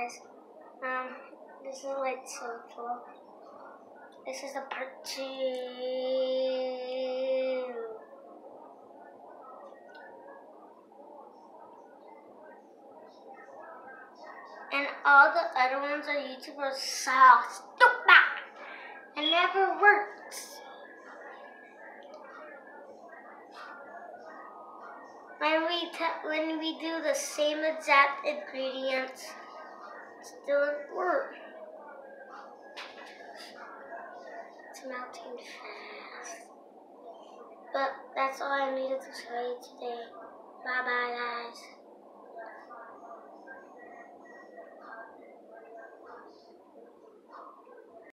guys. This is like so cool. This is the part 2. And all the other ones on YouTube are so stupid. It never works. When we do the same exact ingredients, it still doesn't work. It's melting fast. But that's all I needed to show you today. Bye bye guys.